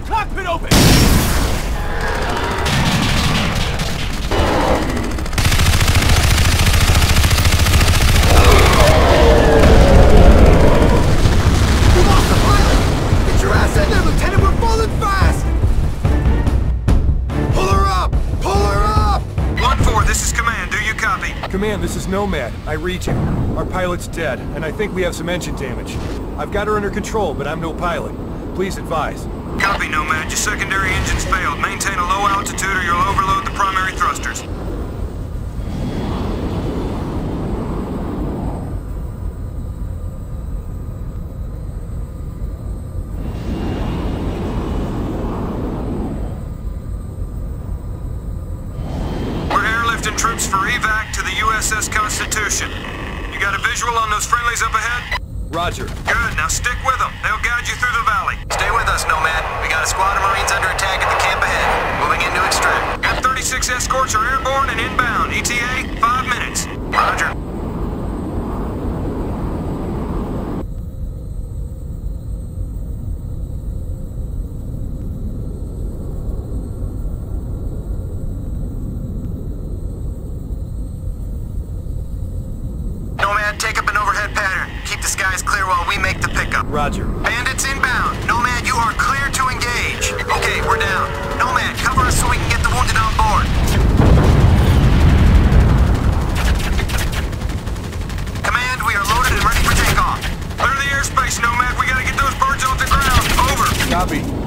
cockpit open! Command, this is Nomad. I read you. Our pilot's dead, and I think we have some engine damage. I've got her under control, but I'm no pilot. Please advise. Copy, Nomad. Your secondary engines failed. Maintain a low altitude or you'll overload the primary thrusters. Troops for evac to the USS Constitution. You got a visual on those friendlies up ahead? Roger. Good, now stick with them. They'll guide you through the valley. Stay with us, Nomad. We got a squad of Marines under attack at the camp ahead. Moving in to extract. F-36 escorts are airborne and inbound. ETA, 5 minutes. Roger. Take up an overhead pattern. Keep the skies clear while we make the pickup. Roger. Bandits inbound. Nomad, you are clear to engage. Okay, we're down. Nomad, cover us so we can get the wounded on board. Command, we are loaded and ready for takeoff. Clear the airspace, Nomad. We gotta get those birds off the ground. Over. Copy.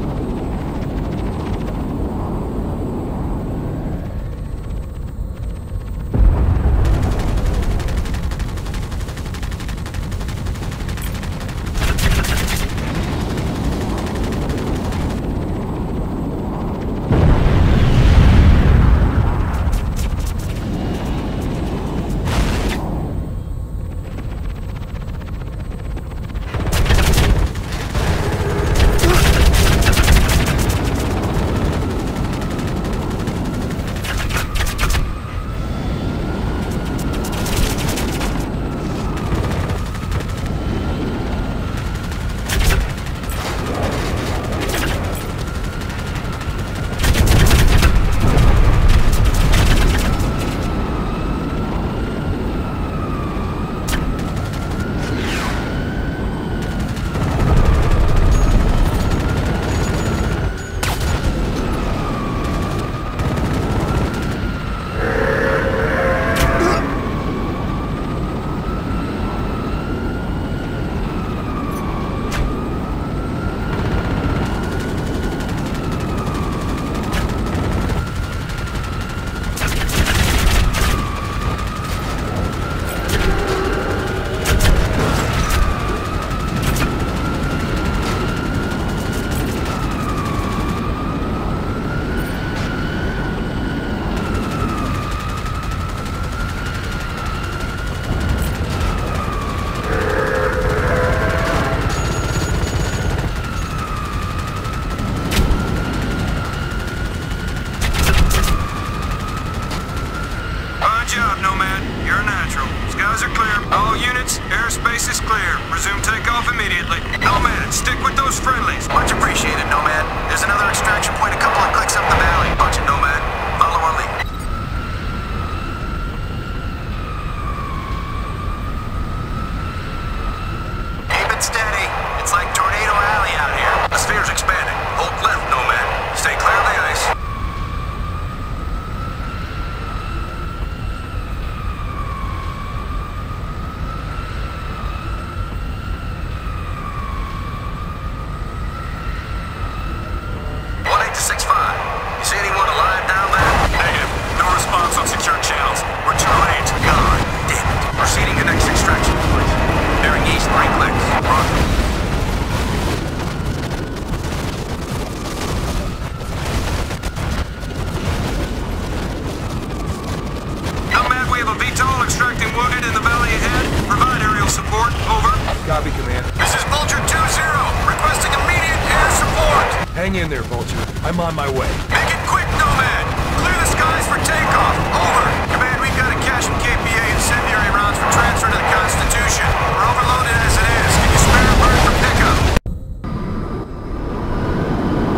Copy, Command. This is Vulture 2-0, requesting immediate air support. Hang in there, Vulture. I'm on my way. Make it quick, Nomad. Clear the skies for takeoff. Over. Command, we've got a cache from KPA incendiary rounds for transfer to the Constitution. We're overloaded as it is. Can you spare a bird for pickup?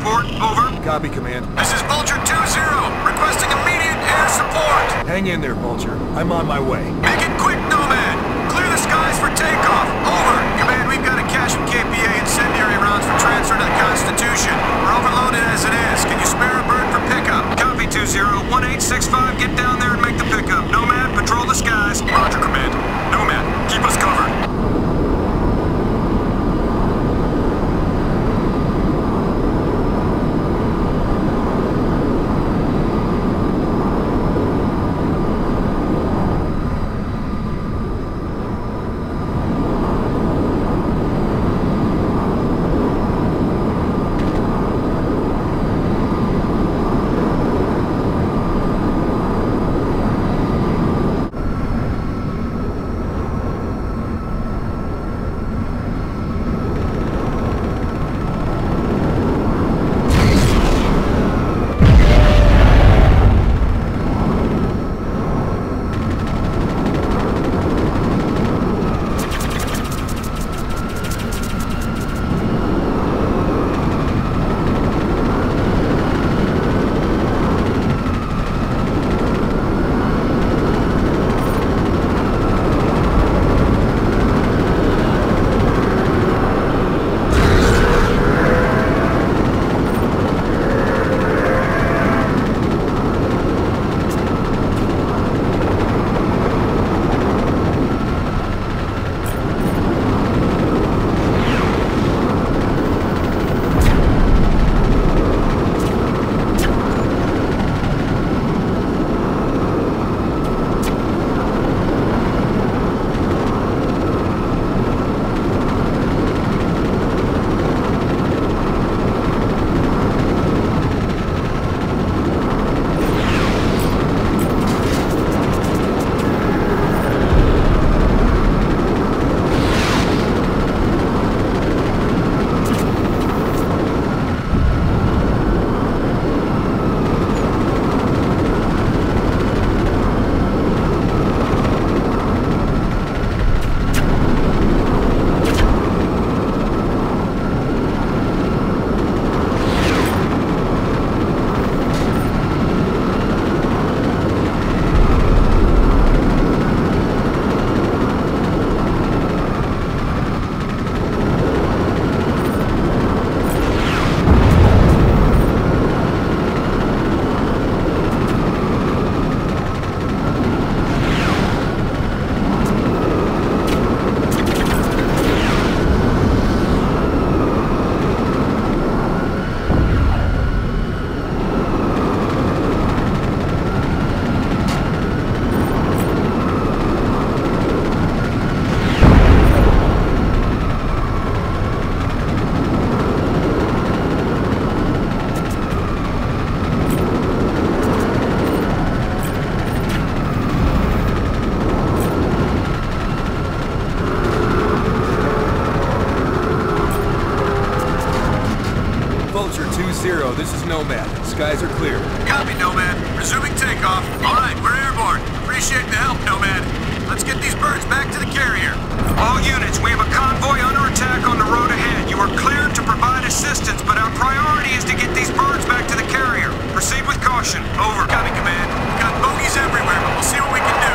report. Over. Copy, Command. This is Vulture 2-0, requesting immediate air support. Hang in there, Vulture. I'm on my way. Make it quick, Nomad. Clear the skies for takeoff. Over. Command, we've got a cache of KPA incendiary rounds for transfer to the Constitution. We're overloaded as it is. Can you spare a bird for pickup? Copy 2-0. 1865, get down there and make the pickup. Nomad, patrol the skies. Roger, Command. Nomad, keep us covered. This is Nomad. Skies are clear. Copy, Nomad. Resuming takeoff. All right, we're airborne. Appreciate the help, Nomad. Let's get these birds back to the carrier. All units, we have a convoy under attack on the road ahead. You are cleared to provide assistance, but our priority is to get these birds back to the carrier. Proceed with caution. Over. Copy, Command. We've got bogies everywhere, but we'll see what we can do.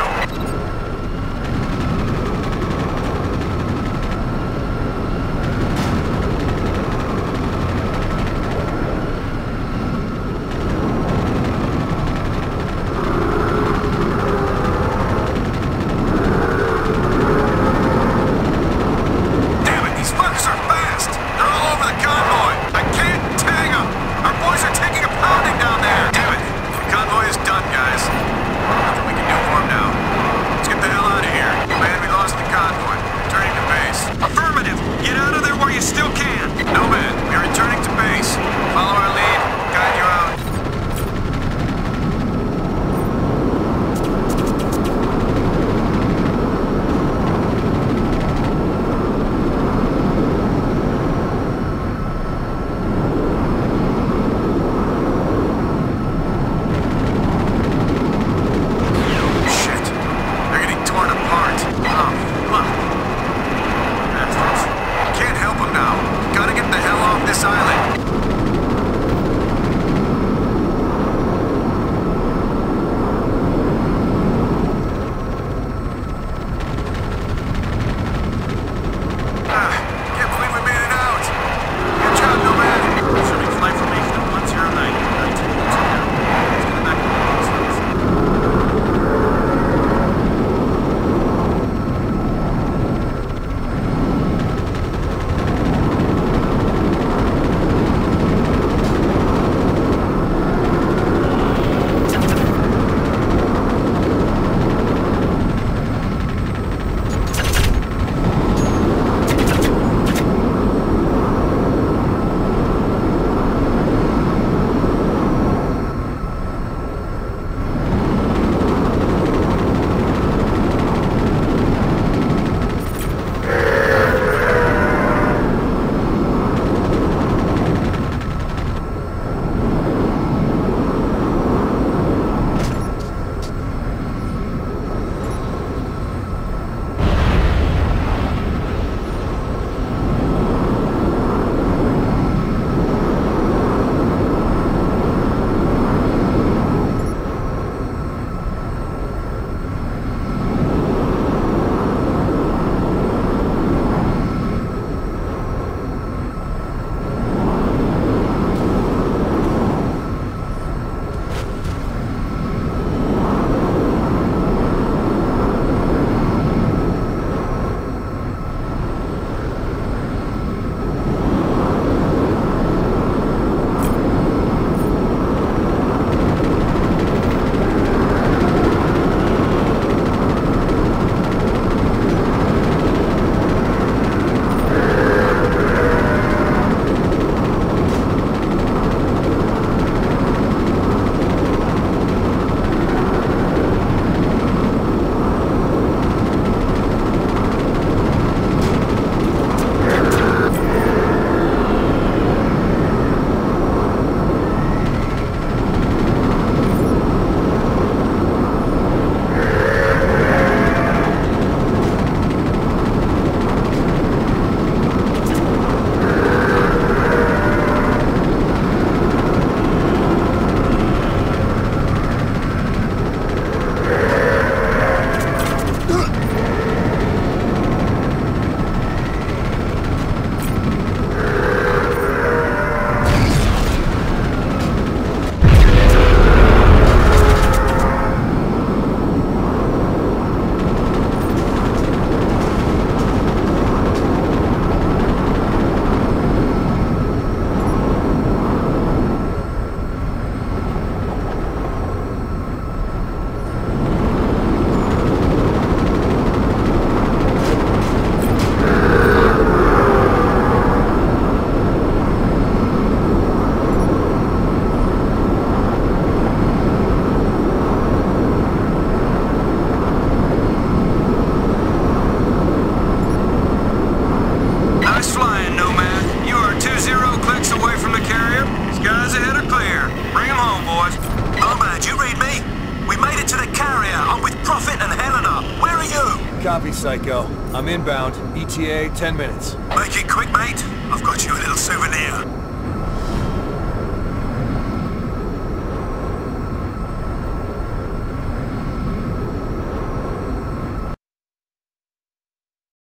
Convoy Psycho. I'm inbound. ETA 10 minutes. Make it quick, mate.